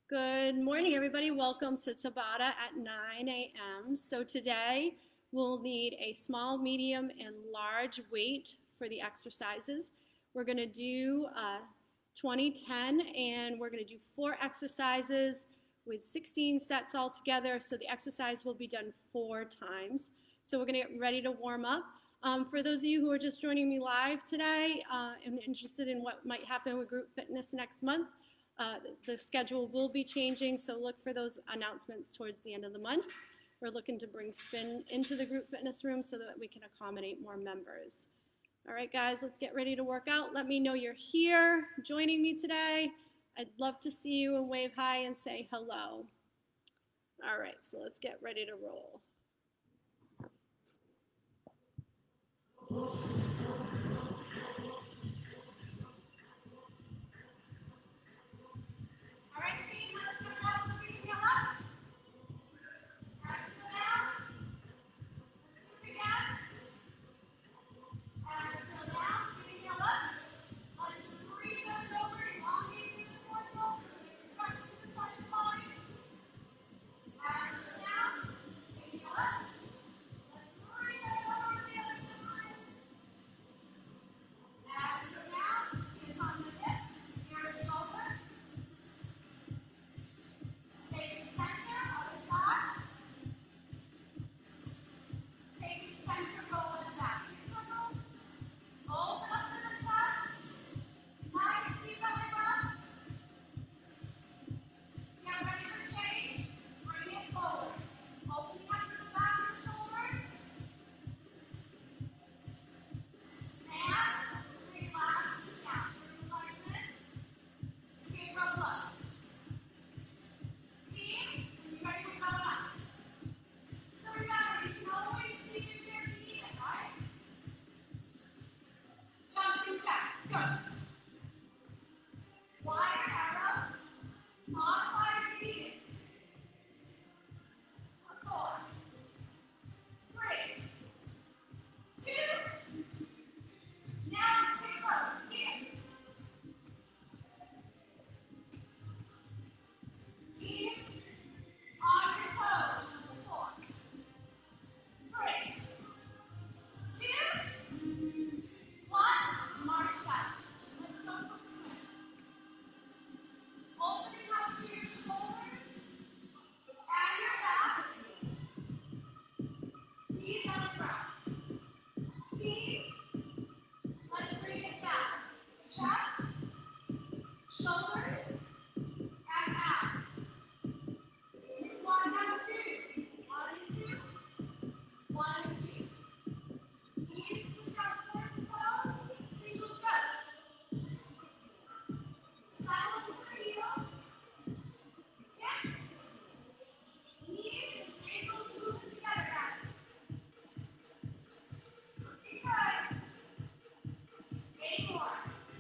Good morning, everybody. Welcome to Tabata at 9 a.m. So today we'll need a small, medium, and large weight for the exercises. We're going to do 20-10, and we're going to do 4 exercises with 16 sets all together. So the exercise will be done 4 times. So we're going to get ready to warm up. For those of you who are just joining me live today and interested in what might happen with group fitness next month, the schedule will be changing, so look for those announcements towards the end of the month. We're looking to bring spin into the group fitness room so that we can accommodate more members. All right, guys, let's get ready to work out. Let me know you're here joining me today. I'd love to see you and wave hi and say hello. All right, so let's get ready to roll. All right, team, let's start off with the heel up. Exhale down. Let's do it again. Exhale down, heel up. Let's breathe over, elongate the torso, stretch to the side of the body. Exhale down, heel up. Let's breathe over to the other side. Exhale down, hands on the hip, your shoulder. Take the center, other side. Take the center, roll it back. Circles. Open up to the chest. Nice deep belly rest. Get ready for change. Bring it forward. Opening up to the back of the shoulders. And relax down. Relax in. Skip rope up. Team, you ready for coming up? So remember, you can always leave your gear if you need it, right? Jumping jack. Go. Wide arrow. Modify if you need it. 4, 3, 2. Now stick rope. Here. Team, on your toes. 4, 3, 2, 1. March back. Let's go for the swim. Opening up to your shoulders and your back. Deep belly breaths. Team, let's bring it back. Chest, shoulders, and abs. Squat number 2. 1 and 2. 1 and 2. Knees push out towards the toes. Single go. Silence the heels. Yes. Knees and ankles moving together, guys. Looking good. 8 more.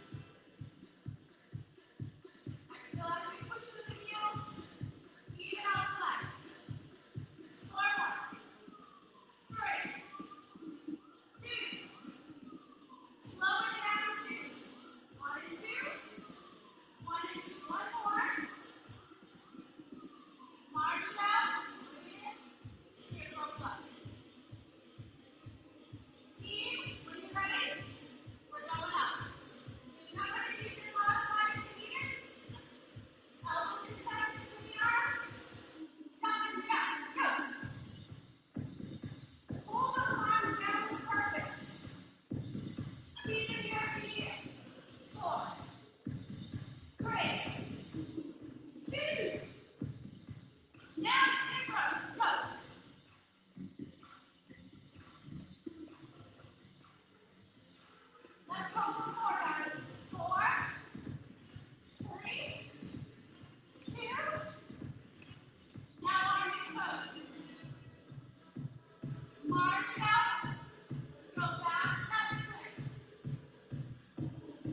Exhale as we push to the heels. Even out the legs. 4 more. 3, 2. Slow it down 2. 1 and 2. 1 and 2. 1 more. March it out. Bring it in. Skip rope up. Team, when you're ready, we're going up. Remember to keep your modified if you need it. Elbows and toes between the arms. Jumping jacks. Go. Pull those arms down with purpose. Keep it here if you need it. 4, 3, 2. Now skip rope. Go. Let's go for 4, guys. 4, 3, 2. Now on your toes. March out. Let's go back. That's it.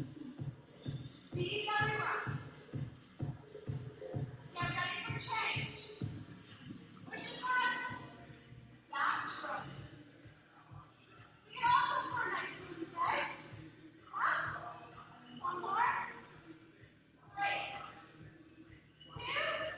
Deep belly rest. Get ready for change. Push it back. Back stroke. You can all look for a nice smooth day. Up. 1 more. 3, 2.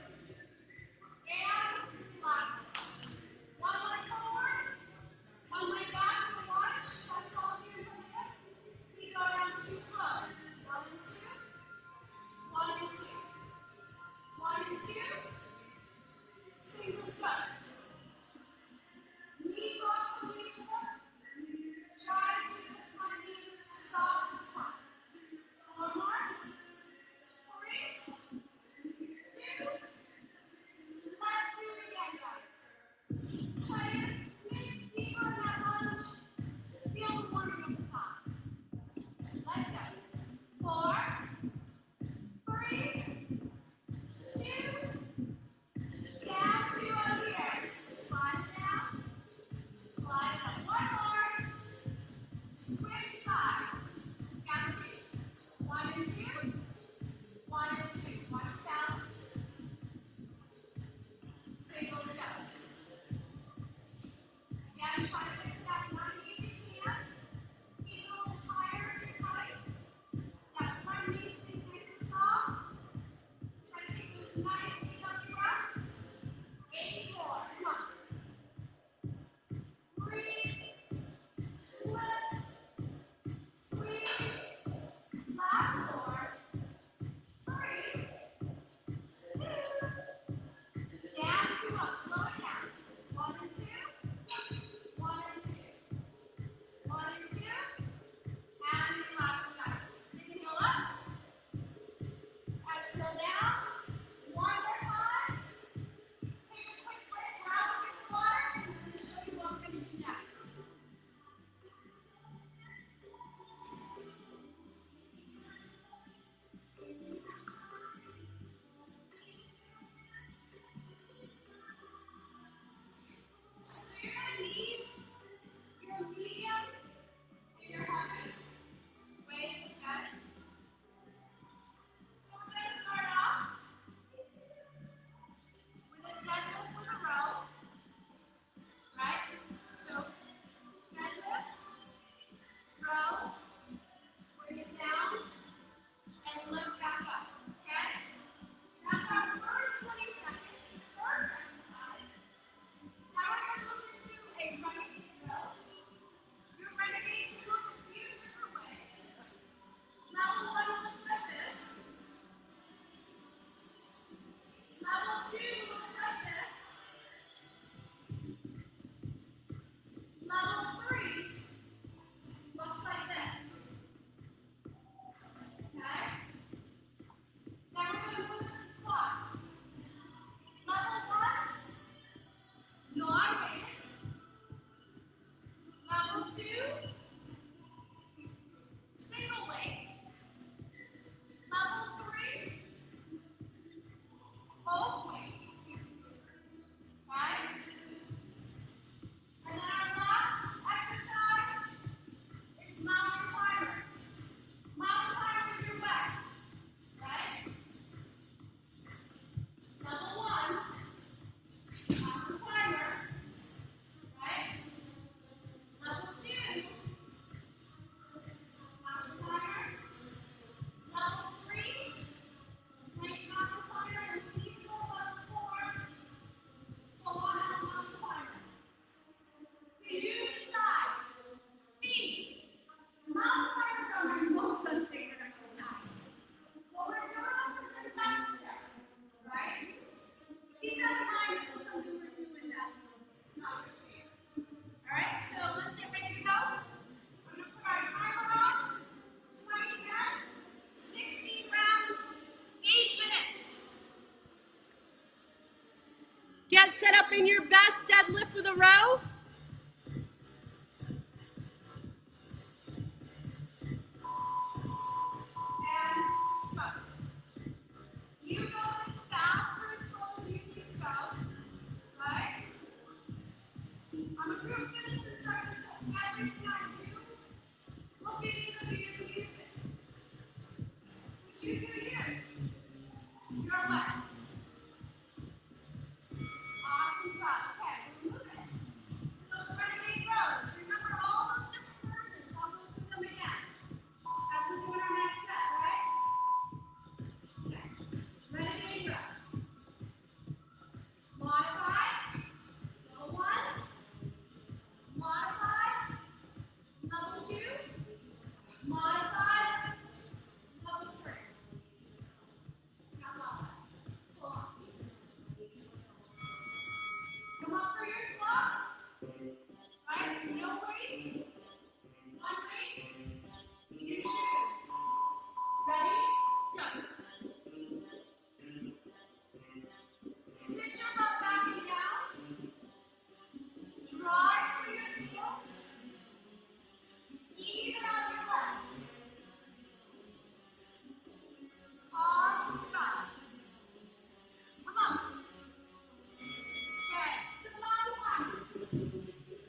Get set up in your best deadlift with a row. And go. You go as fast or as slow as you need to go. Right? I'm a group fitness instructor, so everything I do will give you the music. What you do here, your way. Awesome job. Okay, move it. Right? No weight. One weight. You choose. Ready? Go. Sit your butt back and down. Drive through your heels. Even out your legs. Awesome job. Come on. Okay, to the bottom line.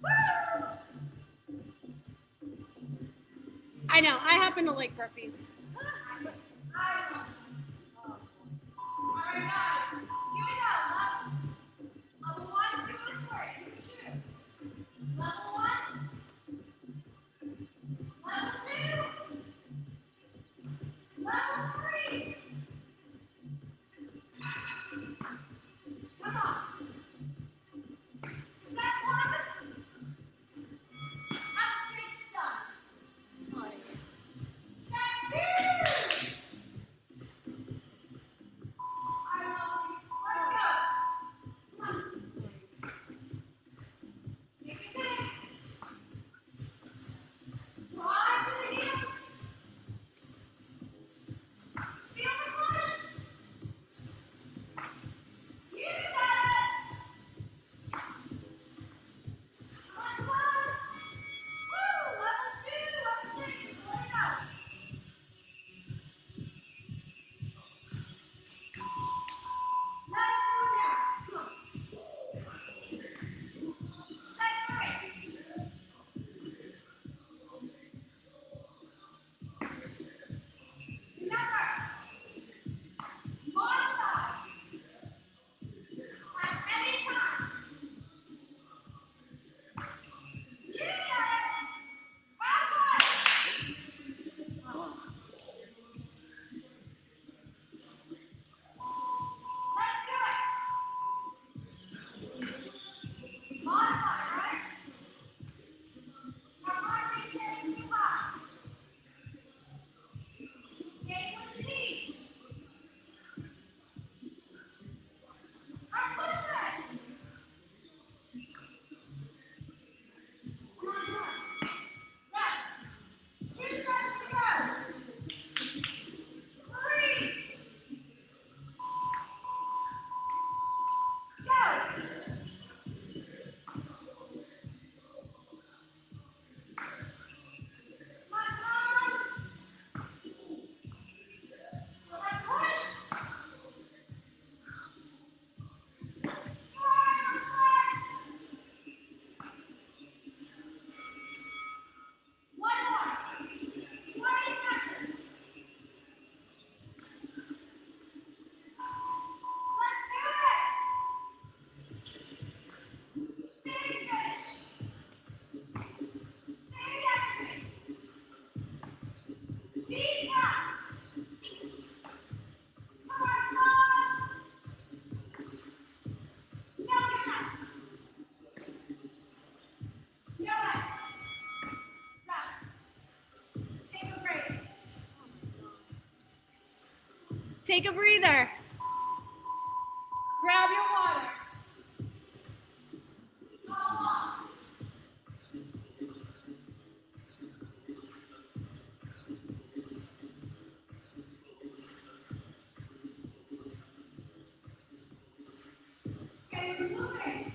I know, I happen to like burpees. Take a breather. Grab your water. Okay, we're moving.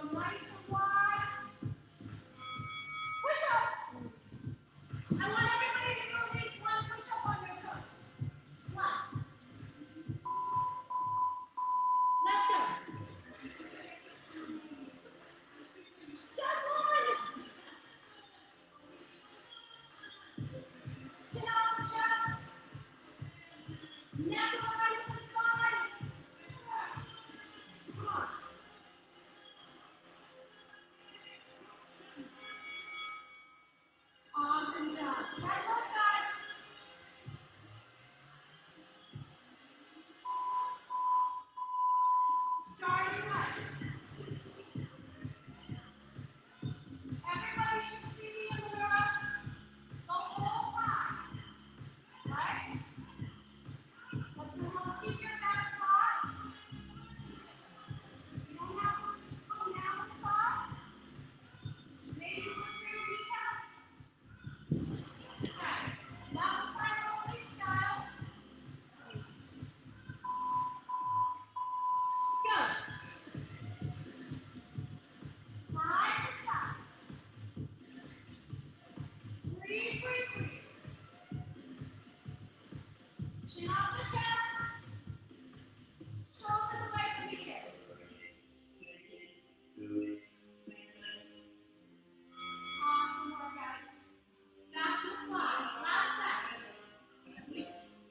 nice and wide. Push up. I want everybody to do at least one push up on your toes. One. Let's go. Just one. Chin off the chest. Neck over to the side. Come on. Awesome job. Right work, guys. Starting left. Everybody should see the mirror the whole time. Right? Let's go help keep your back flat. You don't have to come down the spine. Maybe with your kneecaps. Okay. Now the final release style. Go. Slide to side. Breathe, breathe, breathe. Chin off the chest. Shoulders away from the hips. Awesome work, guys. Back to the fly. Last set. Let's go.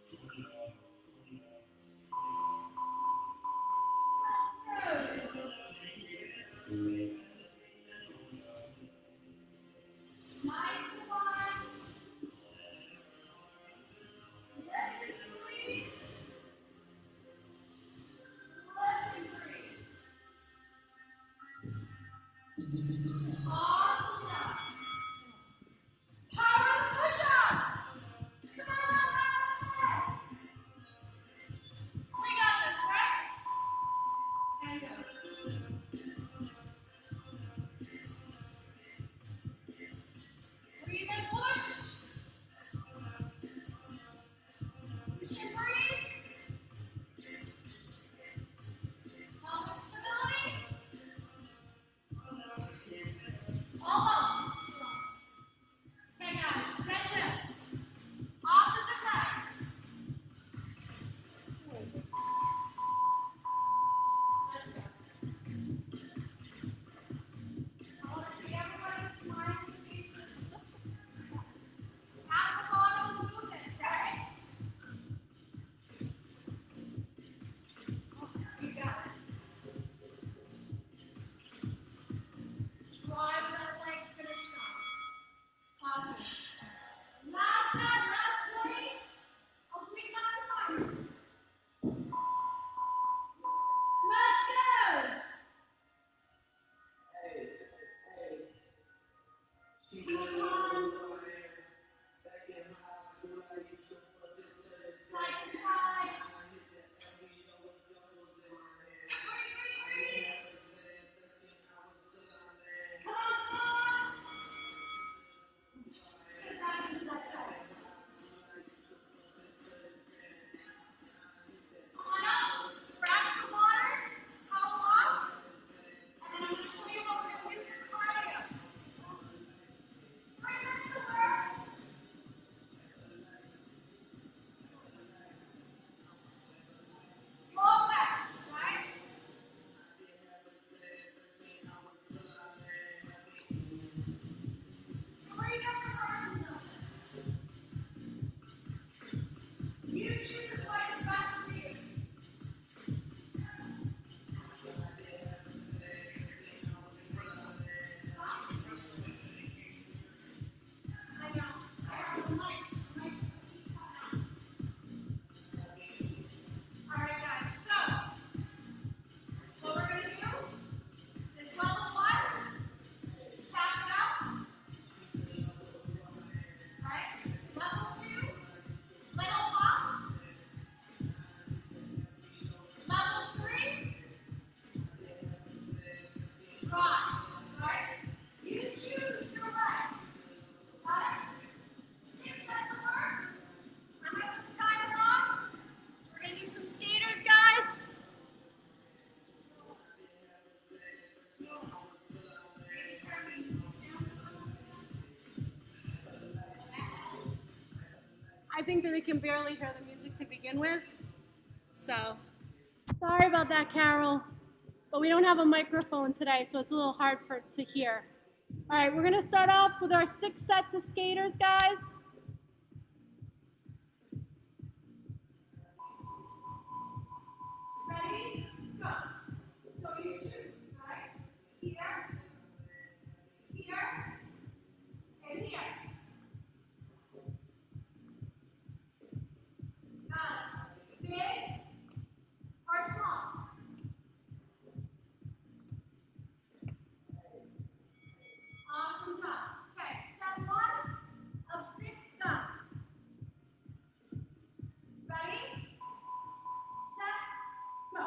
Nice and wide. Lift and squeeze. Lift and breathe. Awesome job. Power the push-up. Come on, last set. We got this, right? And go. Breathe and push. Push and breathe. Pelvic stability. think that they can barely hear the music to begin with. So, sorry about that, Carol. But we don't have a microphone today, so it's a little hard to hear. All right, we're going to start off with our 6 sets of skaters, guys. Ready? Go. So you choose, right? Here, here, and here. Got it. Big or small? Awesome job. Okay, step 1 of 6 done. Ready? Set, go.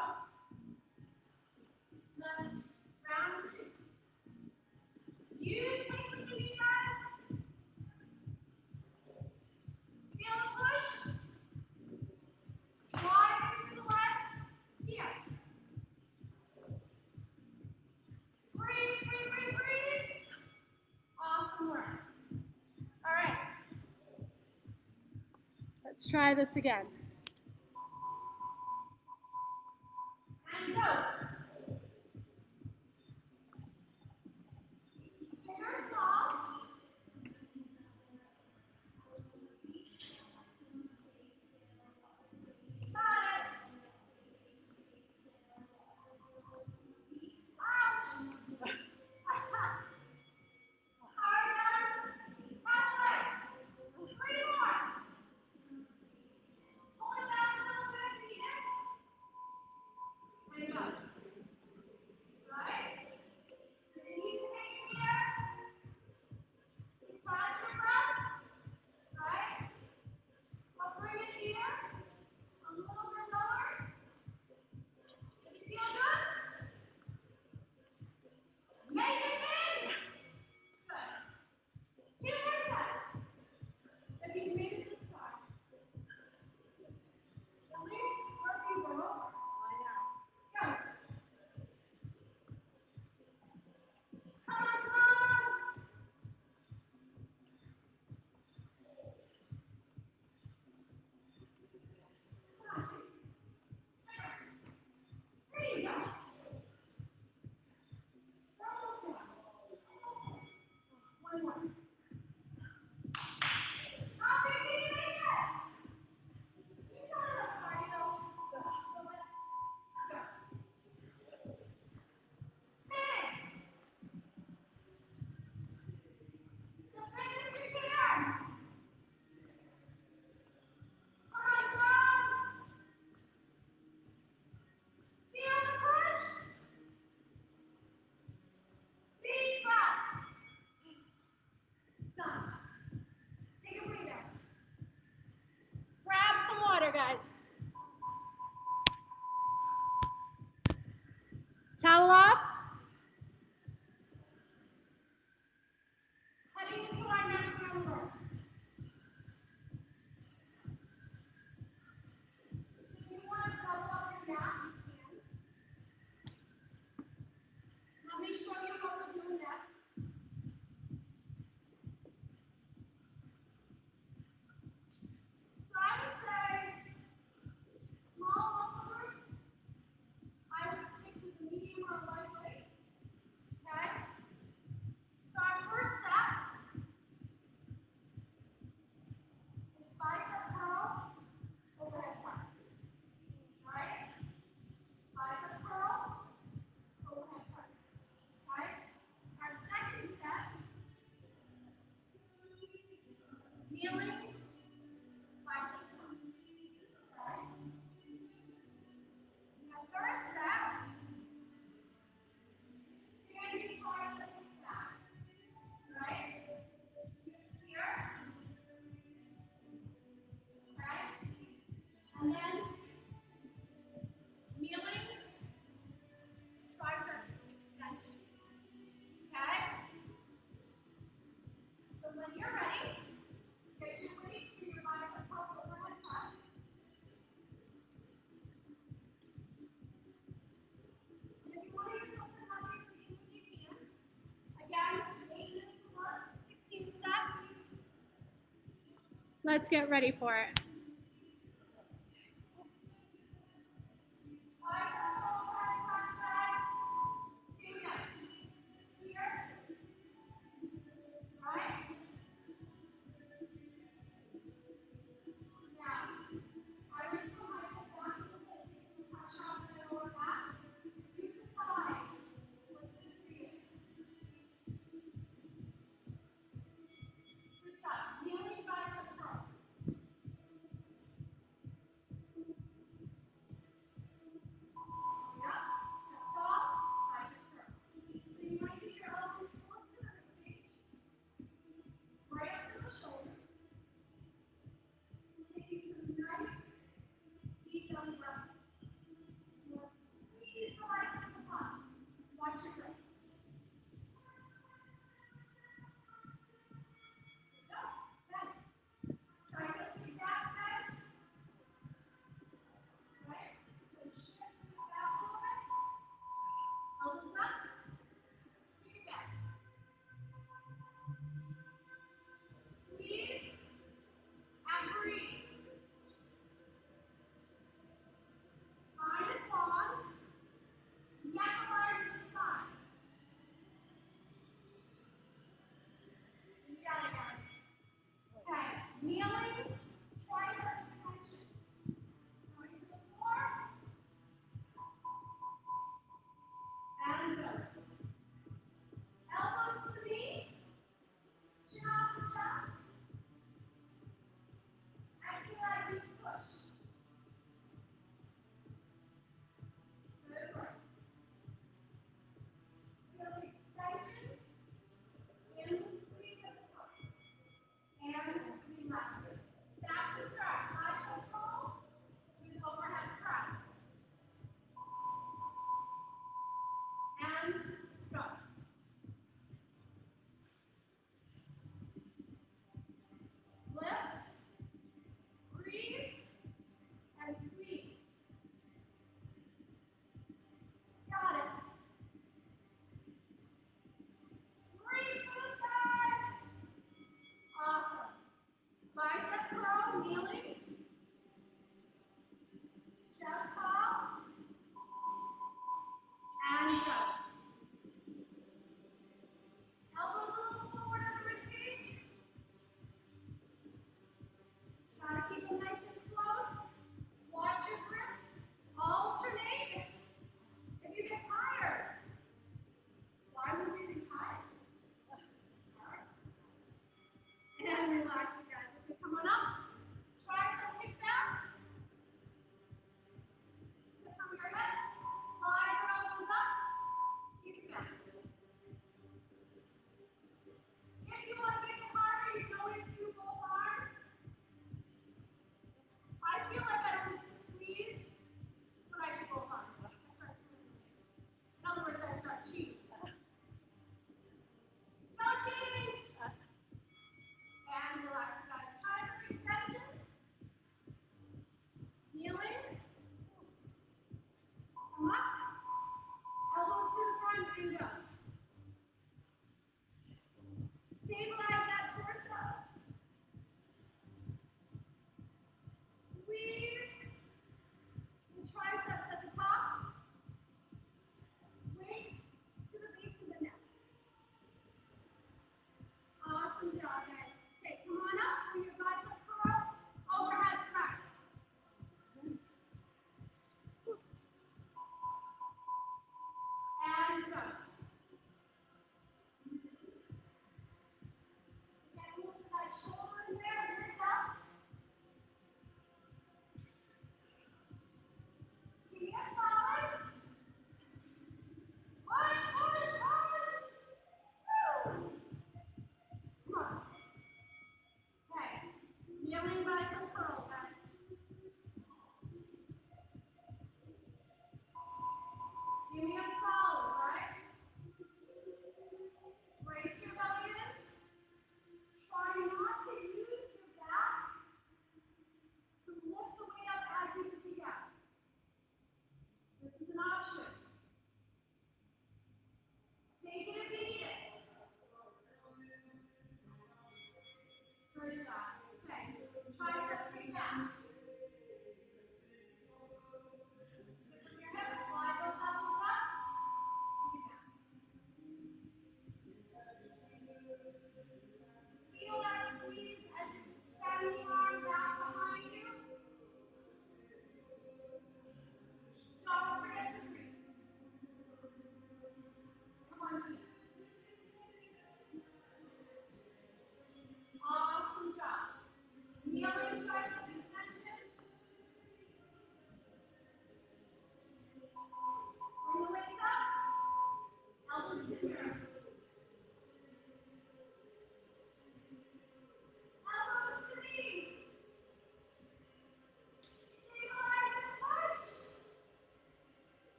Left, round 2. You take what you need, guys. Feel the push. Drive into the left. Here. Breathe, breathe, breathe, breathe. Awesome work. All right. Let's try this again. And go. Big or small. Got it. Ouch. All right, guys. Halfway. 3 more. 4. Let's get ready for it.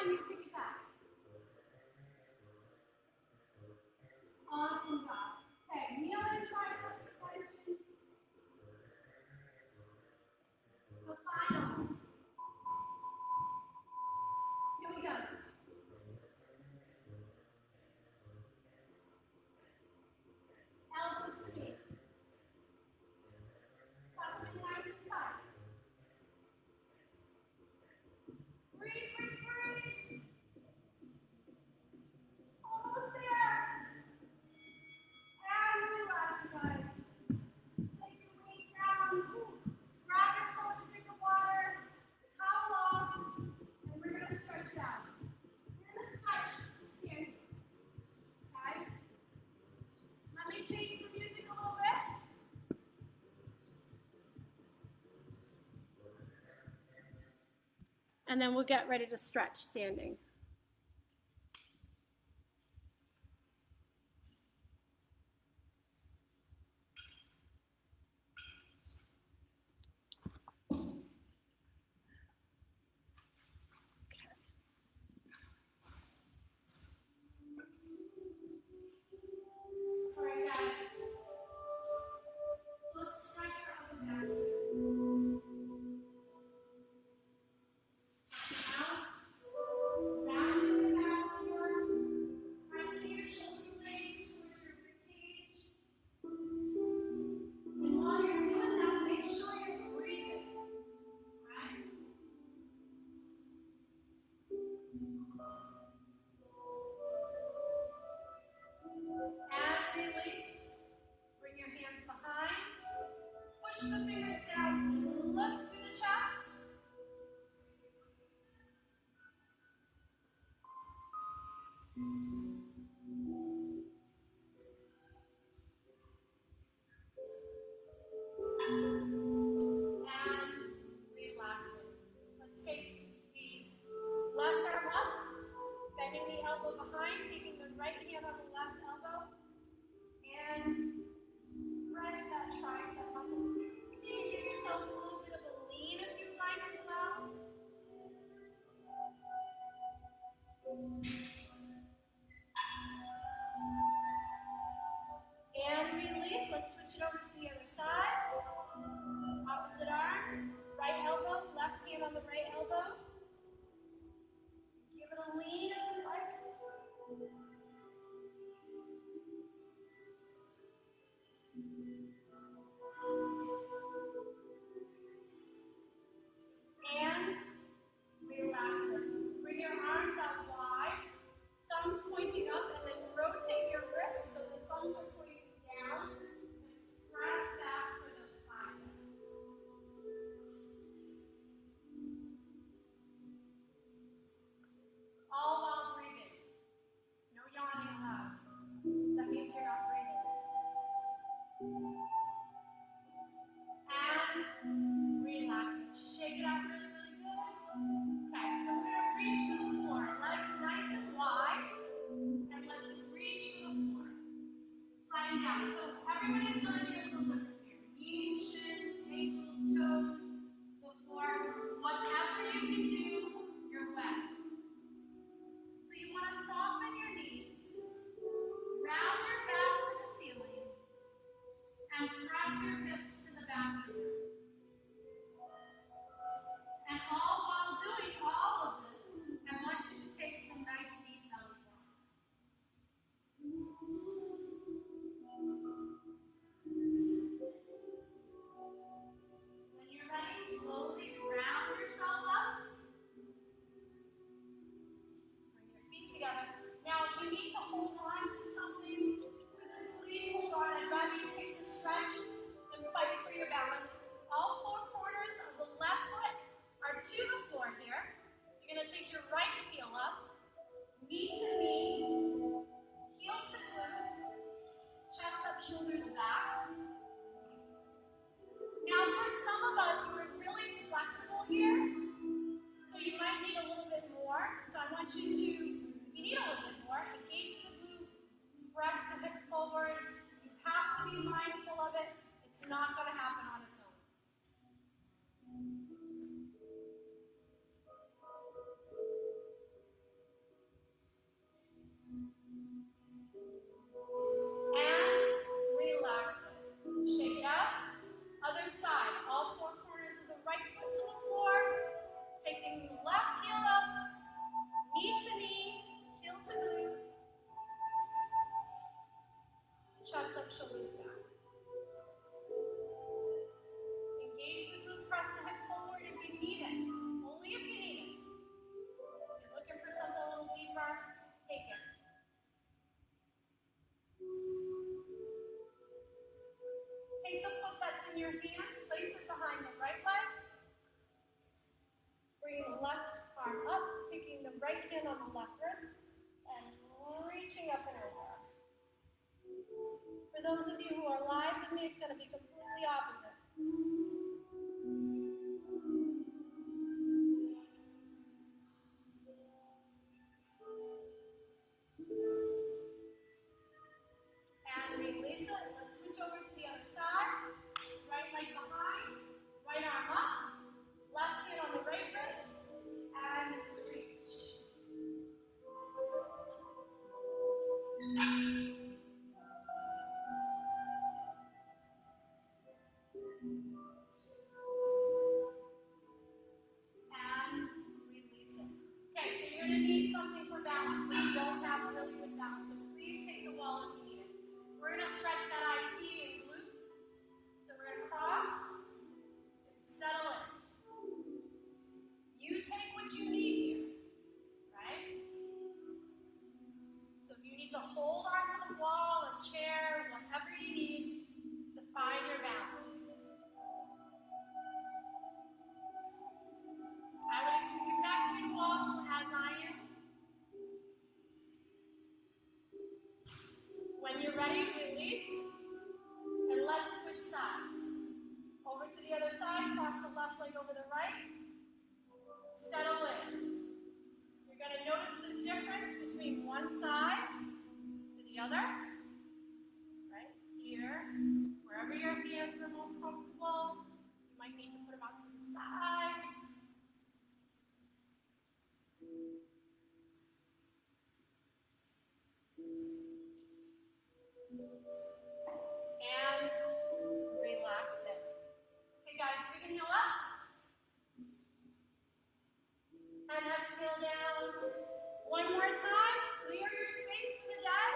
and you pick it back. Awesome job. Okay, kneel and tricep extension. The final. Here we go. Elbows to me. Tuck them in nice and tight. Breathe, breathe, breathe. Almost there. And relax, guys. Take your weight down. Grab yourself a drink of water. Towel off. And we're going to stretch out. We're going to stretch standing. Okay? Let me change the music a little bit. And then we'll get ready to stretch standing. All right, guys. So let's stretch our upper back here. Out. Rounding the back here. Pressing your shoulder blades towards your ribcage. And while you're doing that, make sure you're breathing. Right? And release. Bring your hands behind. Push the fingers down. Look through the chest. And relaxing. Let's take the left arm up, bending the elbow behind, taking the right hand on the left elbow, and stretch that tricep muscle. You can even give yourself a little bit of a lean if you like as well. And release. Let's switch it over to the other side. Opposite arm, right elbow, left hand on the right elbow. Give it a lean if you like. And relax it. Bring your arms out wide, thumbs pointing up, and then rotate your wrists so the thumbs are pointing down. Press back for those biceps. All while breathing. No yawning allowed. That means you're not breathing. And relax it. Shake it out really, really good. Okay, so we're going to reach to the floor. Legs nice and wide. And let's reach to the floor. Sliding down. So everybody's going to do a little bit here. Knees, shins, ankles, toes, the floor. Whatever you can do, you're wet. So you want to soften your knees. Round your back to the ceiling. And press your hips to the back of you. And all while doing all of this, I want you to take some nice deep belly breaths. When you're ready, slowly round yourself up. Bring your feet together. Now, if you need to hold on to something for this, please hold on. I'd rather you take the stretch than fight for your balance. All four corners of the left foot are to the floor here. You're going to take your right heel up, knee to knee, heel to glute, chest up, shoulders back. Now, for some of us, we're really flexible here, so you might need a little bit more. So I want you to, if you need a little bit more, engage the glute, press the hip forward. You have to be mindful of it. It's not going to happen on its own. right hand on the left wrist and reaching up and over. For those of you who are live with me, it's going to be completely opposite. And release it. Let's switch over to the other side. Right leg behind, right arm up, left hand on the right wrist, and reach. And release it. Okay, so you're going to need something for balance. If you don't have really good balance, so please take the wall if you need it. We're going to stretch that IT and glute. So we're going to cross and settle in. You take what you need here, right? So if you need to hold onto the wall, a chair, whatever you need to find your balance. I would expect you to wobble as I am. When you're ready, release, and let's switch sides. Over to the other side, cross the left leg over the right. Settle in. You're going to notice the difference between one side to the other. Right here, wherever your hands are most comfortable, you might need to put them out to the side. And relax it. Okay, guys, we can inhale up. And exhale down. One more time. Clear your space for the day.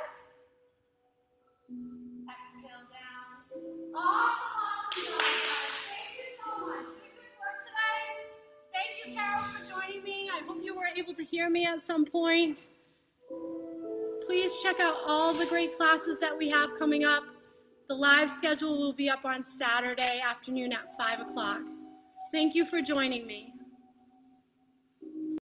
Exhale down. Awesome job, guys. Thank you so much. Good work today. Thank you, Carol, for joining me. I hope you were able to hear me at some point. Please check out all the great classes that we have coming up. The live schedule will be up on Saturday afternoon at 5 o'clock. Thank you for joining me.